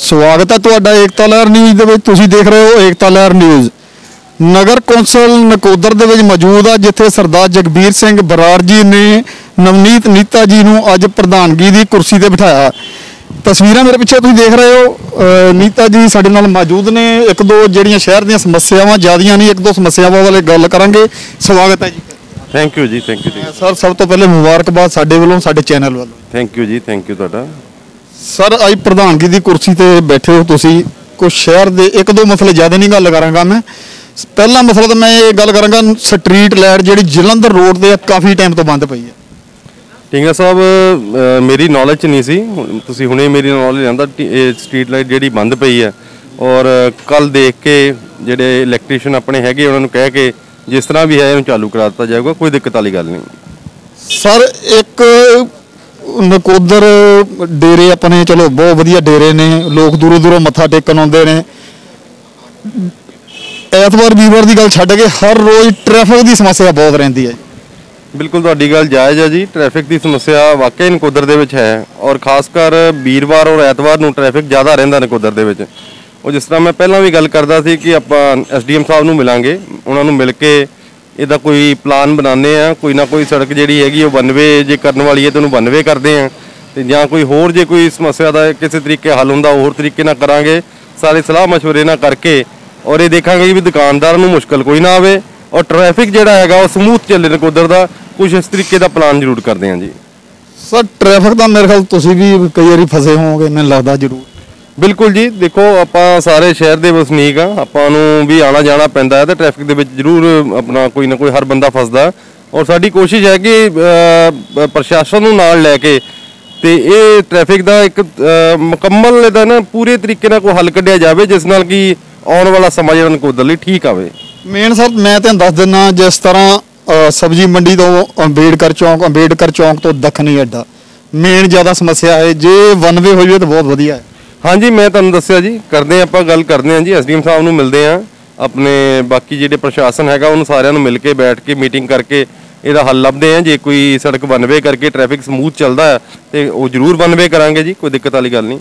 स्वागत है तुहाडा एकता लहर न्यूज़ दे विच। तुसीं देख रहे हो एकता लहर न्यूज़। नगर कौंसल नकोदर दे विच मौजूद आ, जिथे सरदार जगबीर सिंह बराड़ जी ने नवनीत नीता जी नूं अज प्रधानगी की कुर्सी ते बिठाया। तस्वीरां मेरे पिछे तुसीं देख रहे हो। नीता जी साडे नाल मौजूद ने। एक दो जिहड़ियां शहर दीयां समस्यावां ज़्यादियां नहीं, एक दो समस्यावां वाले गल करांगे। स्वागत है जी। थैंक यू जी, थैंक यू जी। सर सब तो पहले मुबारकबाद साडे वल्लों, साडे चैनल वालों। थैंक यू जी, थैंक यू तुहाडा। सर अज प्रधानगी की कुर्सी ते बैठे हो तुसीं, कुछ शहर दे एक दो मसले ज़्यादा नहीं गल करांगा मैं। पहला मसला तो मैं ये गल करांगा, स्ट्रीट लाइट जिहड़ी जलंधर रोड ते काफ़ी टाइम तो बंद पई है। ढिंगा साहब मेरी नॉलेज च नहीं सी, तुसीं हुणे मेरी नॉलेज आंदा स्ट्रीट लाइट जिहड़ी बंद पई है और कल देख के जिहड़े इलैक्ट्रीशियन अपने हैगे उन्हां नूं कह के जिस तरह भी है इहनूं चालू करा दित्ता जाएगा, कोई दिक्कत वाली गल नहीं। सर एक नकोदर डेरे अपने चलो बहुत वधिया डेरे ने, लोग दूरों दूरों मत्था टेकन आउंदे ने। ऐतवार वीरवार की गल छड्ड के हर रोज़ ट्रैफिक की समस्या बहुत रहिंदी है। बिल्कुल तुहाडी गल जायज़ है जी। ट्रैफिक की समस्या वाकई नकोदर दे विच है और खासकर वीरवार और ऐतवार नूं ट्रैफिक ज़्यादा रहिंदा नकोदर दे विच। और जिस तरह मैं पहलां भी गल करदा सी कि आपां SDM साहब नूं मिलांगे, उन्हां नूं मिल के ਇਹਦਾ कोई प्लान बनाने आ, कोई ना कोई सड़क ਜਿਹੜੀ ਹੈਗੀ ਉਹ 92 ਜੇ ਕਰਨ ਵਾਲੀ ਹੈ ਤੇ ਉਹਨੂੰ 92 ਕਰਦੇ ਆ ਤੇ ਜਾਂ ਕੋਈ ਹੋਰ ਜੇ ਕੋਈ ਸਮੱਸਿਆ ਦਾ ਕਿਸੇ ਤਰੀਕੇ ਹੱਲ ਹੁੰਦਾ ਹੋਰ ਤਰੀਕੇ ਨਾਲ ਕਰਾਂਗੇ। ਸਾਰੇ ਸਲਾਹ ਮਸ਼ਵਰੇ ਨਾਲ ਕਰਕੇ ਔਰ ਇਹ ਦੇਖਾਂਗੇ ਵੀ ਦੁਕਾਨਦਾਰਾਂ ਨੂੰ ਮੁਸ਼ਕਲ ਕੋਈ ਨਾ ਆਵੇ ਔਰ ਟ੍ਰੈਫਿਕ ਜਿਹੜਾ ਹੈਗਾ ਉਹ ਸਮੂਥ ਚੱਲੇ ਨਕੋਦਰ ਦਾ। ਕੁਝ ਇਸ ਤਰੀਕੇ ਦਾ ਪਲਾਨ ਜ਼ਰੂਰ ਕਰਦੇ ਆ ਜੀ। ਸਰ ਟ੍ਰੈਫਿਕ ਦਾ ਮੇਰੇ ਖਿਆਲ ਤੁਸੀਂ ਵੀ ਕਈ ਵਾਰੀ ਫਸੇ ਹੋਵੋਗੇ, ਮੈਨੂੰ ਲੱਗਦਾ ਜ਼ਰੂਰ। बिल्कुल जी, देखो आप सारे शहर के वसनीक हाँ, आपू भी आना जाना पैंदा है तो ट्रैफिक के जरूर अपना कोई ना कोई हर बंदा फसदा। और साडी कोशिश है कि प्रशासन नाल लैके ते ये ट्रैफिक का एक मुकम्मल इहदा ना पूरे तरीके नाल कोई हल कढ़िया जाए जिस नाल कि आने वाला समा जिहड़ा नकोदर लई ठीक आवे। मेन सर मैं तुहानूं दस दिना, जिस तरह सब्जी मंडी तो अंबेडकर चौंक तो दखनी अड्डा मेन ज़्यादा समस्या है। जे वन वे हो जाए तो बहुत वधिया है। हाँ जी, मैं तुहानूं दस्सिया जी, करते आप गल करते हैं जी। SDM साहब नूं मिलते हैं, अपने बाकी जिहड़े प्रशासन हैगा उन्होंने सारिਆਂ ਨੂੰ मिल के बैठ के मीटिंग करके ਇਹਦਾ हल ਲੱਭਦੇ हैं। जे कोई सड़क वन वे करके ट्रैफिक समूथ चलता है तो वो जरूर वन वे करांगे जी, कोई दिक्कत वाली गल नहीं।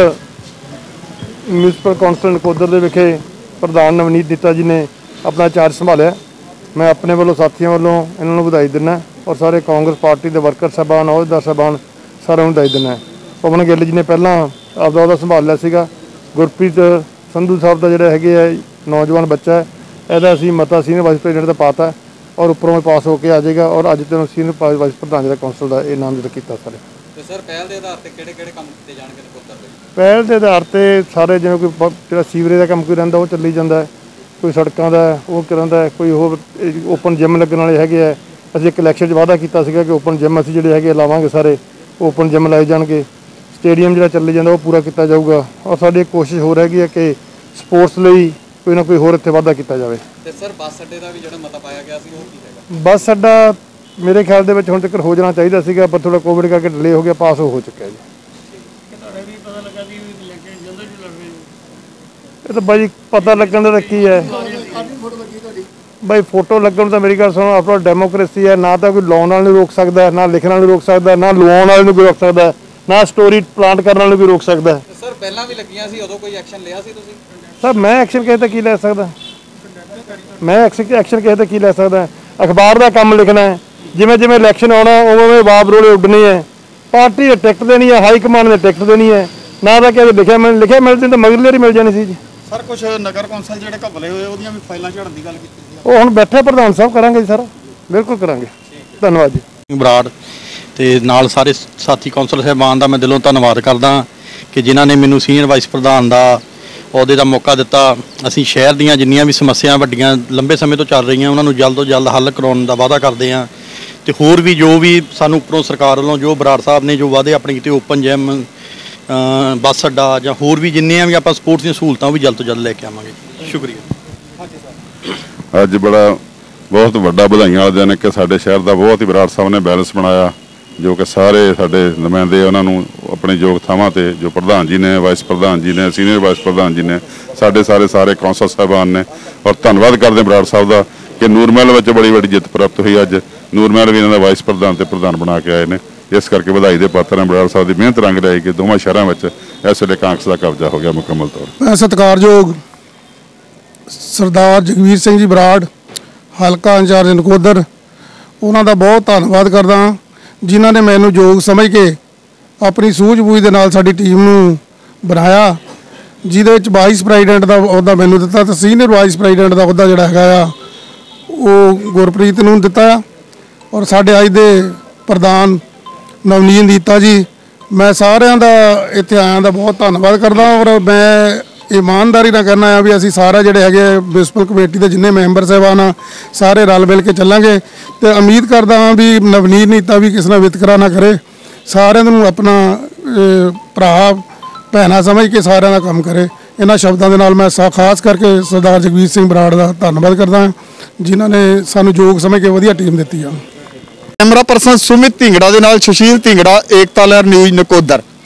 म्यूनसिपल कौंसल नकोदर ਦੇ ਵਿਖੇ ਪ੍ਰਧਾਨ ਨਵਨੀਤ ਨੀਤਾ ਜੀ ਨੇ ਆਪਣਾ ਚਾਰਜ ਸੰਭਾਲਿਆ। मैं अपने वालों साथियों वालों इन्होंने बधाई दिना और सारे कांग्रेस पार्टी के वर्कर साहबान अहुदेदार साहबान सारे बधाई दिना। पवन गिल जी ने पहला आपका अहुदा संभाल लिया सीगा। गुरप्रीत संधू साहब का जोड़ा है नौजवान बच्चा है, यदा असी मता सीनियर वाइस प्रेजिडेंट का पाता और उपरों पास होकर आ जाएगा और अज तक सीनियर वाइस प्रधान जो कौंसल का नाम जो किया सारे। सर पहल के आधार पर किहड़े-किहड़े काम किए जाणगे नकोदर दे? पहल के आधार पर सारे जिवें कोई जो सीवरेज का काम कोई रहिंदा वो चली जाता है, कोई सड़कों का वो करांदा है, कोई होर ओपन जिम लगन वाले हैगे है। असीं एक इलैक्शन वादा किया सीगा कि ओपन जिम असीं जिहड़े हैगे लावांगे, सारे ओपन जिम लाए जाणगे। स्टेडियम जो चली जाता वो पूरा किया जाऊगा और साडी कोशिश हो रही है कि स्पोर्ट्स लई कोई ना कोई होर इत्थे वाधा किया जाए। सर बस अड्डे का भी जो मता पाया गया सी, वो की हैगा? बस अड्डा मेरे ख्याल दे विच हुण तक हो जाना चाहिए सीगा, पर थोड़ा कोविड करके डिले हो गया, पास हो चुका है जी। ये तो भाई पता लगन का की है भाई, फोटो लगन तो मेरी गल सुनो, अपना डेमोक्रेसी है ना, तो कोई लाने वाले रोक सकता है, ना लिखने वाले रोक सकता है, ना लवाने वाले कोई रोक सकता है, ना स्टोरी प्लांट करने वाले कोई रोक सकता है। सर पहला भी लगियां सी, उदों कोई एक्शन लिया सी तुसीं? सर मैं एक्शन किसी ते की लै सकदा? मैं एक्शन किसी ते की लै सकदा? अखबार का काम लिखना है, जिमें जिमें इलैक्शन आना उवें बाब रोले उड्डने है। पार्टी ने टिकट देनी है, हाई कमान ने टिकट देनी है, ना तो क्या लिखिया मिलती तो मगरली मिल जानी सी जी। सर कुछ नगर कौंसल जिहड़े घपले होए ओहदियां भी फाइलां झड़न दी गल कीती वो हुण बैठे प्रधान साहब करांगे जी, सर बिल्कुल करांगे। धन्यवाद जी। बराड़ ते नाल सारे साथी कौंसल साहबान का मैं दिलों धन्नवाद करदा कि जिन्हां ने मैनूं सीनियर वाइस प्रधान का अहुदे का मौका दिता। असीं शहर दीयां जिन्नियां भी समस्यावां वड्डियां लंबे समय तो चल रही हैं उन्होंने जल्द तो जल्द हल कराउण दा वादा करते हैं। तो होर भी जो भी सानूं उपरों सरकार वालों जो बराड़ साहब ने जो वादे अपने कीते, ओपन जिम बस अड्डा जां होर भी जिन्ने भी आपां स्पोर्ट्स दी सहूलतां भी जल्द तो जल्द लैके आवांगे। शुक्रिया। अज बड़ा बहुत वड्डा बधाइयां वाला दिन है कि साडे शहर का बहुत ही बराड़ साहब ने बैलेंस बनाया, जो कि सारे साडे नुमाइंदे उन्होंने अपने योग थावां ते जो प्रधान जी ने, वाइस प्रधान जी ने, सीनियर वाइस प्रधान जी ने, साडे सारे कौंसल साहबान ने। और धन्नवाद करते बराड़ साहब का कि नूरमहल में बड़ी बड़ी जित प्राप्त हुई। अज नूरमहल भी इन्होंने वाइस प्रधान ते प्रधान बना के आए हैं, इस करके बधाई के पात्र हैं। बराड़ साहब की मेहनत रंग लाई कि दोवां शहरों में ਇਸ ਵੇਲੇ ਕਾਂਗਰਸ ਦਾ ਕਬਜ਼ਾ ਹੋ ਗਿਆ ਮੁਕੰਮਲ ਤੌਰ ਮੈਂ ਸਤਿਕਾਰਯੋਗ ਸਰਦਾਰ ਜਗਬੀਰ ਸਿੰਘ ਜੀ ਬਰਾੜ ਹਲਕਾ ਇੰਚਾਰਜ ਨਕੋਦਰ ਉਹਨਾਂ ਦਾ ਬਹੁਤ ਧੰਨਵਾਦ ਕਰਦਾ ਹਾਂ ਜਿਨ੍ਹਾਂ ਨੇ ਮੈਨੂੰ ਯੋਗ ਸਮਝ ਕੇ ਆਪਣੀ ਸੂਝ-ਬੂਝ ਦੇ ਨਾਲ ਸਾਡੀ ਟੀਮ ਨੂੰ ਬਣਾਇਆ, ਜਿਹਦੇ ਵਿੱਚ ਵਾਈਸ ਪ੍ਰੈਜ਼ੀਡੈਂਟ ਦਾ ਅਹੁਦਾ ਮੈਨੂੰ ਦਿੱਤਾ ਤੇ ਸੀਨੀਅਰ ਵਾਈਸ ਪ੍ਰੈਜ਼ੀਡੈਂਟ ਦਾ ਅਹੁਦਾ ਜਿਹੜਾ ਹੈਗਾ ਆ ਉਹ ਗੁਰਪ੍ਰੀਤ ਨੂੰ ਦਿੱਤਾ ਆ। ਔਰ ਸਾਡੇ ਅੱਜ ਦੇ ਪ੍ਰਧਾਨ ਨਵਨੀਤ ਨੀਤਾ ਜੀ, ਮੈਂ ਸਾਰਿਆਂ ਦਾ ਇੱਥੇ ਆਇਆਂ ਦਾ ਬਹੁਤ ਧੰਨਵਾਦ ਕਰਦਾ। ਔਰ ਮੈਂ ਇਮਾਨਦਾਰੀ ਨਾਲ ਕਹਿਣਾ ਆ ਵੀ ਅਸੀਂ ਸਾਰੇ ਜਿਹੜੇ ਹੈਗੇ ਮਿਊਨਿਸਪਲ ਕਮੇਟੀ ਦੇ ਜਿੰਨੇ ਮੈਂਬਰ ਸਾਹਿਬਾਨ ਆ ਸਾਰੇ ਰਲ ਮਿਲ ਕੇ ਚੱਲਾਂਗੇ ਤੇ ਉਮੀਦ ਕਰਦਾ ਹਾਂ ਵੀ ਨਵਨੀਤ ਨੀਤਾ ਵੀ ਕਿਸੇ ਨਾਲ ਵਿਤਕਰਾ ਨਾ ਕਰੇ, ਸਾਰਿਆਂ ਨੂੰ ਆਪਣਾ ਭਰਾ ਭੈਣਾ ਸਮਝ ਕੇ ਸਾਰਿਆਂ ਦਾ ਕੰਮ ਕਰੇ। ਇਹਨਾਂ ਸ਼ਬਦਾਂ ਦੇ ਨਾਲ ਮੈਂ ਖਾਸ ਕਰਕੇ ਸਰਦਾਰ ਜਗਬੀਰ ਸਿੰਘ ਬਰਾੜ ਦਾ ਧੰਨਵਾਦ ਕਰਦਾ ਹਾਂ ਜਿਨ੍ਹਾਂ ਨੇ ਸਾਨੂੰ ਯੋਗ ਸਮਝ ਕੇ ਵਧੀਆ ਟੀਮ ਦਿੱਤੀ ਆ। ਕੈਮਰਾ ਪਰਸਨ ਸੁਮਿਤ ਢਿੰਗੜਾ ਦੇ ਨਾਲ ਸੁਸ਼ੀਲ ਢਿੰਗੜਾ, ਏਕਤਾ ਲਹਿਰ ਨਿਊਜ਼ ਨਕੋਦਰ।